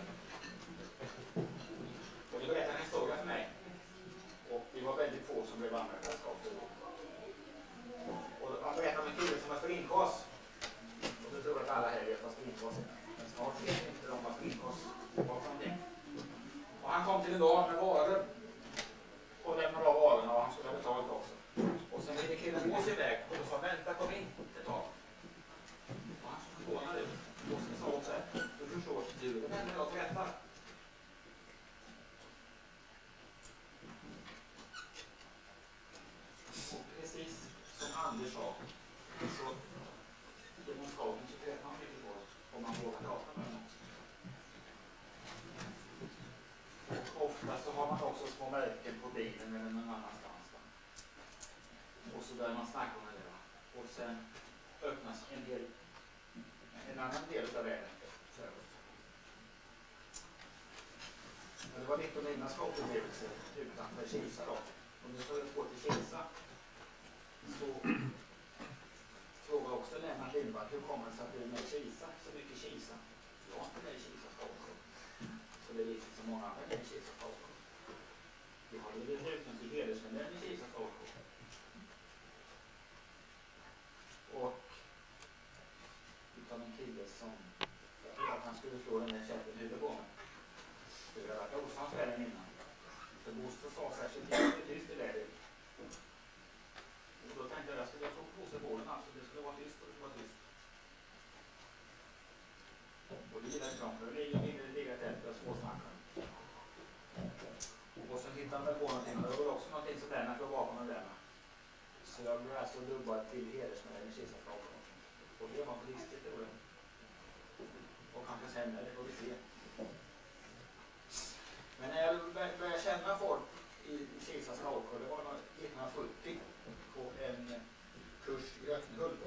Och det berättade en historia för mig. Och vi var väldigt få som blev andra klasskapter då. Och han berättade om en kille som var sprintkås. Och du tror att alla här vet vad sprintkås är. Men snart vet inte de vad sprintkås var för någonting. Och han kom till en dag med varor. Och lämnade av varorna och han skulle ha betalt också. Och sen ville killen gå sig iväg och då sa vänta, kom in ett tag. Och han såg förvånad ut. Och sen sa också du förstår, du är den jag träffar. Och precis som Anders sa så genom scouten så träffar man mycket folk om man vågar prata med dem också. Och ofta så har man också små märken på bilen eller någon annanstans. Och så börjar man snacka om det. Va? Och sen öppnas en del, en annan del av världen. Men det var lite av mina skapelseupplevelse utanför Kisa då. Om du skulle gå till Kisa så frågar också Lennart Lindvall hur kommer det sig att du är med i Kisa, så mycket Kisa. Jag är inte med i Kisa skapelse. Så det är lite så många andra med i Kisa skapelse. Vi har blivit knutna till hedersmedlem i Kisa skapelse. Och utan en kille som att han skulle slå den där käppen huvudet på mig. Det var varit osams kvällen innan. För Bosse sa särskilt tyst i läget. Och då tänkte jag att jag skulle få Bosse på den. Alltså det skulle vara tyst och det skulle vara tyst. Och det gillade jag. För det ligger inne i det tält och småsnackar. Och så hittade han på någonting. Och det var också någonting som Lennart låg bakom den där. Så jag blev alltså dubbad till hedersmedlem i Kisaskapet. Och det var på listigt, det var det. Och kanske senare, det får vi se. Men när jag började känna folk i, i Kisas Scoutskår, det var nittonhundrasjuttio på en kurs i Öknhult.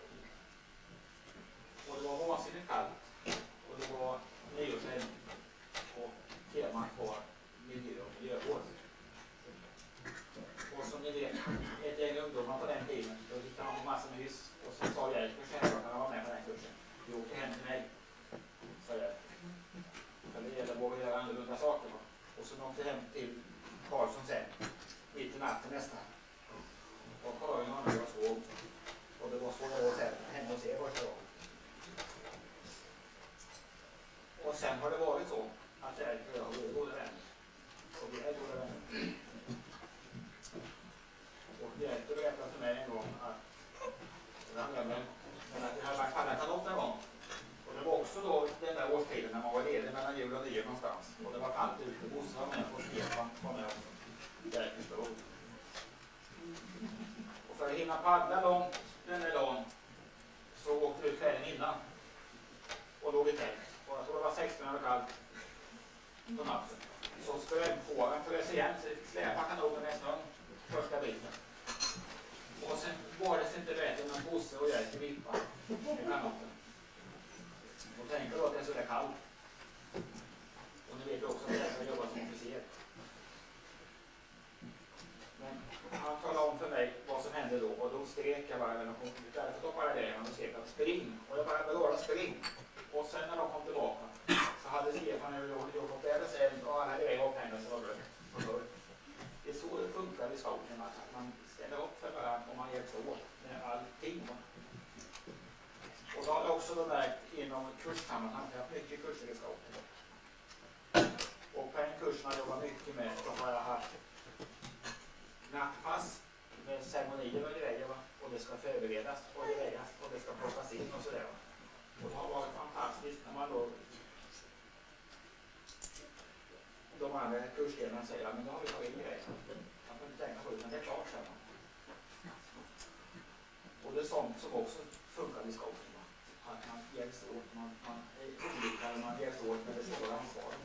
Och det var vansinnigt kallt. Och det var nyårshelg. Och temat var miljö och miljövård. Och som ni vet, ett gäng ungdomar på den tiden, då hittade man på massor med hyss. Och så sa jag för själv att han var med på den kursen. Du åker hem till mig, sa jag. För det gäller att göra annorlunda saker. Och så åkte jag hem till Karlsson sen, mitt i natten nästan. Och Karin och andra sov. Och det var så jag var sen, hemma och se första gången. Och sen har det varit så att Erik och jag har blivit goda vänner. Och vi är goda vänner. Och Erik berättade för mig en gång att men att jag hade varit paddlat en gång. Och det var också då den där årstiden när man var ledig mellan jul och nyår någonstans. Och det var kallt ute. Bosse var med och Stefan var med också. Där förstod. Och för att hinna paddla långt den där dagen så åkte vi ut kvällen innan. Och låg i tält. Och jag tror det var sexton grader kallt på natten. Så strömfåran frös igen. Så släpade han upp med snön första biten. Och sen var det inte bättre än att Bosse och jag skulle vippa i kanoten. Och tänkte då att det är så där kallt. Och ni vet också att jag jobbar som officer. Men han talade om för mig vad som hände då. Och då skrek jag bara, när de kom därför tog bara det. Och skrek att spring. Och jag bara berörde spring. Och sen när de kom tillbaka så hade Stefan och jag gått där och sen och alla grejer upphängda så var det. Det är så det funkar i scouten. Att man ställer upp för varandra och man hjälps åt med allting. Och då har jag också märkt inom kurssammanhang, jag har haft mycket kurser i scouten. Och på en kurs när jag jobbar mycket med så har jag haft nattpass med ceremonier och grejer. Och det ska förberedas och läggas och det ska plockas in och sådär. Och det har varit fantastiskt när man då de andra kursledarna säger att men då har vi tagit in grejer. Man får inte tänka på det, men det är klart sen. Och det är sånt som också funkar i scouten. Att man hjälps åt, man, man är olika, man hjälps åt med det stora ansvaret.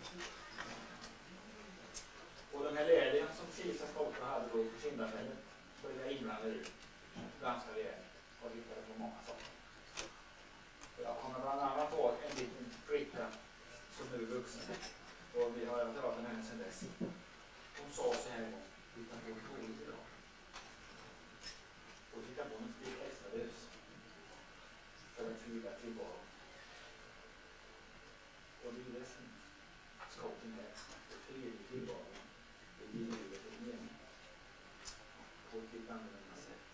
Och den här lägen som Kisa scouter hade då på Kindafället blev jag inblandad i ganska rejält och hittade på många saker. Jag kommer bland annat på en liten flicka som nu är vuxen. Och vi har talat med henne sedan dess. Hon sa så här en gång, utan att hon tog lite idag. Och titta på en stil extra lös. För att flyga tillbaka. Och det är det som scouting är. Det flyger tillbaka. Det blir livet och mening. På ett lite annorlunda sätt.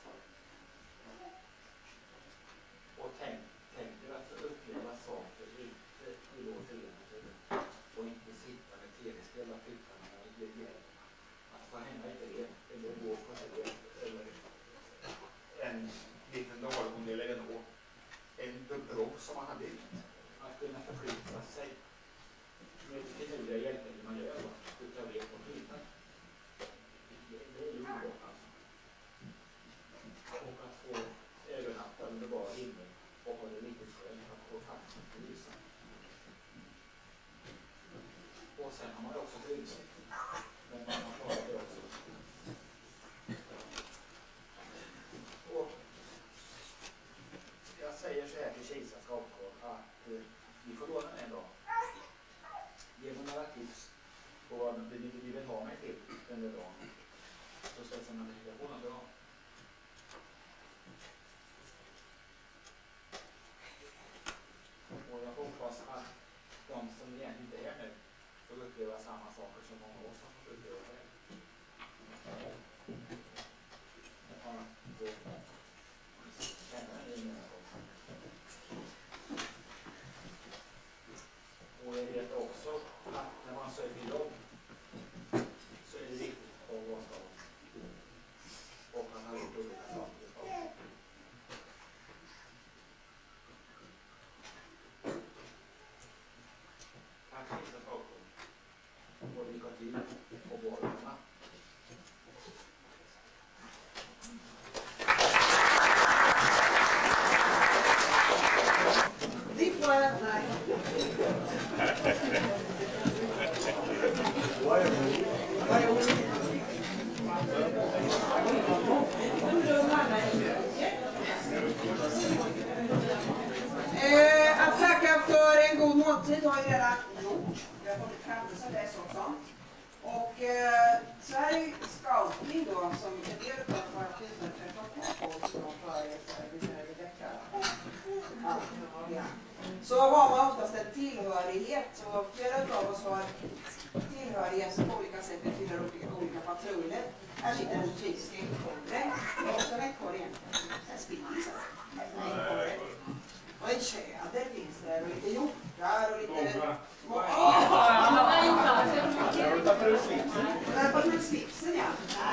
Och tänk, tänk er att få uppleva saker ute i vår förening. Och inte sitta med tv-spel och flyttarna och ge hjälp. Att få hända i det eller gå på det eller en liten dalgång eller en å. En bro som man har byggt. Att kunna förflytta sig med finurliga hjälpmedel man gör utav det och flytta. Det är ju gott alltså. Och att få övernatta under bara himmel och ha det riktigt skönt att få faktiskt lysa. Och sen har man också ryggsäck. Men man har klarat det också. vi har fått ett kaffe som dess också. Och eh, Sverige Scouting då, som en del av våra fina träffar på från förra veckan. Ja, ja. Så har man oftast en tillhörighet, och flera av oss har tillhörighet som på olika sätt betyder olika, olika patruller. Här sitter en tysk ekorre, och också en ekorre, en spins, en ekorre. Och en tjäder finns där, och lite hjortar och lite... Åh! Där på slipsen, ja.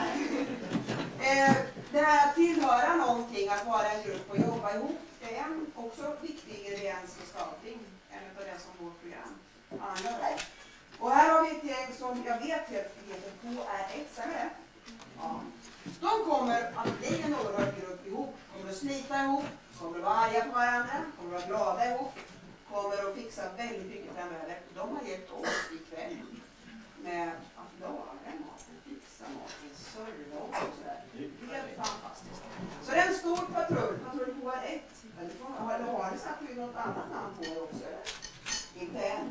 Det här tillhöra någonting, att vara en grupp och jobba ihop, det är en också viktig ingrediens för scouting. En av det som vårt program handlar. Och här har vi ett gäng som jag vet heter K R X, är det? Ja. De kommer att bli en oerhörd grupp ihop, kommer att slita ihop, kommer att vara arga på varandra, kommer att vara glada ihop, kommer att fixa väldigt mycket framöver. De har hjälpt oss ikväll med att laga maten, fixa maten, serva och sådär. Helt fantastiskt. Så det är en stor patrull, patrull K R ett. Eller har det satt ju något annat namn på det också? Inte än.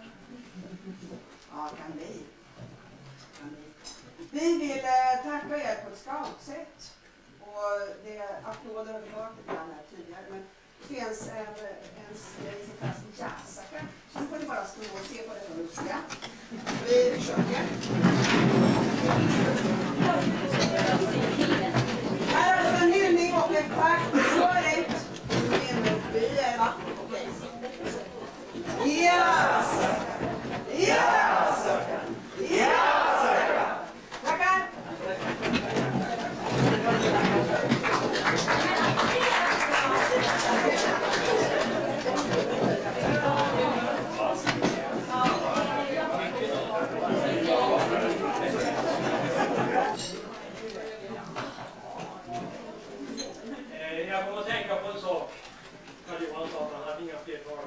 Ja, kan bli. Kan bli. Vi vill eh, tacka er på ett scoutsätt. Och det är applåder har vi hört lite grann här tidigare. Men det finns en, en, en som kallas jazzaka. Så nu får ni bara stå och se på detta lustiga. Vi försöker. Här är alltså en hyllning och en tack för ett. Vi är va? Okej. Yes! Yes! Yes! Tackar! Jag kommer att tänka på en sak. Karl Johan sa att han hade inga fler varor.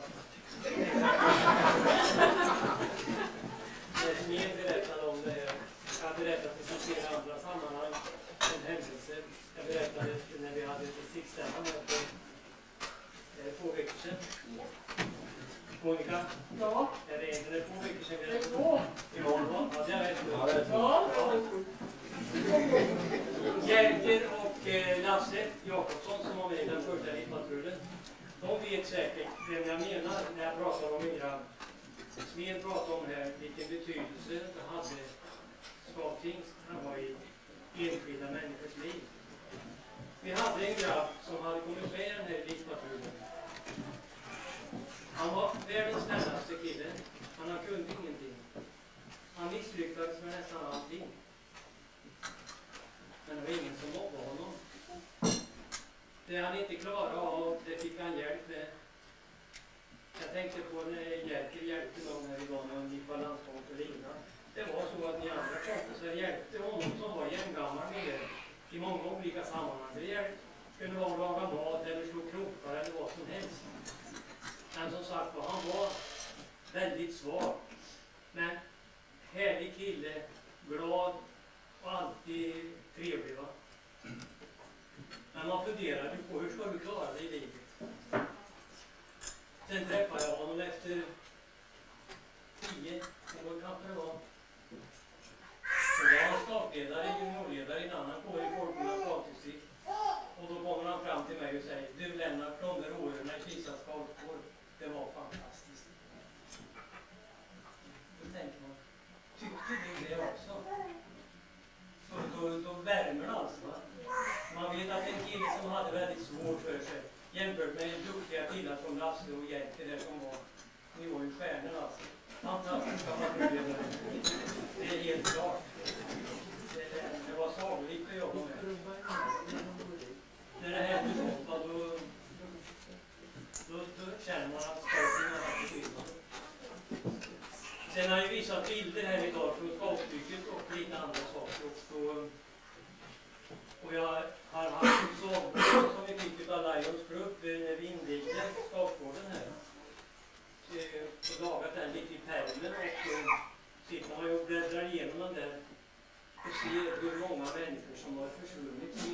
Mer berättade om det. Jag har berättat i flera andra sammanhang om händelser. Jag berättade när vi hade ett distriktsstämma för två veckor sedan. Monica? Ja. Är det en eller två veckor sedan? Det är två. Imorgon? Ja, det är rätt. Ja. Jerker och eh, Lasse Jakobsson som var med i den första elitpatrullen, de vet säkert vem jag menar när jag pratar om era Smed pratar om här vilken betydelse det hade scouting kan vara i enskilda människors liv. Vi hade en grabb som hade kommit med i den här elitpatrullen. Han var världens snällaste kille. Han kunde ingenting. Han misslyckades med nästan allting. Men det var ingen som mobbade honom. Det han inte klarade av, det fick han hjälp med. Jag tänkte på när Jerker hjälpte någon när vi var när han gick på landskap och lina. Det var så att ni andra kompisar hjälpte honom som var jämngammal med er i många olika sammanhang. Det hjälpte. Kunde vara att laga mat eller slå krokar eller vad som helst. Men som sagt var, han var väldigt svag. Men härlig kille, glad och alltid trevlig, va? Men man funderade på hur ska du klara dig i livet. Sen träffade jag honom efter tio år kanske det var. Så var han stabledare, juniorledare i en annan kår i Folkskolan scoutdistrikt. Och då kommer han fram till mig och säger: du Lennart, de där åren i Kisa scoutkår, det var fantastiskt. Då tänker man, tyckte du det också? Då, då, då värmer det alltså. Va? Man vet att en kille som hade väldigt svårt för sig jämfört med en duktiga killar som Lasse och Jerker där som var, ni var ju stjärnor alltså. Fantastiska patrullledare. Det är helt klart. Det, det var sagolikt att jobba med. När det händer sånt, då, då, då känner man att scouting har betydelse. Sen har jag visat bilder här idag från scoutbygget och lite andra saker också. Och jag har haft en sågbord som vi fick av Lions Group när vi invigde scoutgården här. Och lagat den lite i pärmen och sitter man och bläddrar igenom den där och ser hur många människor som har försvunnit som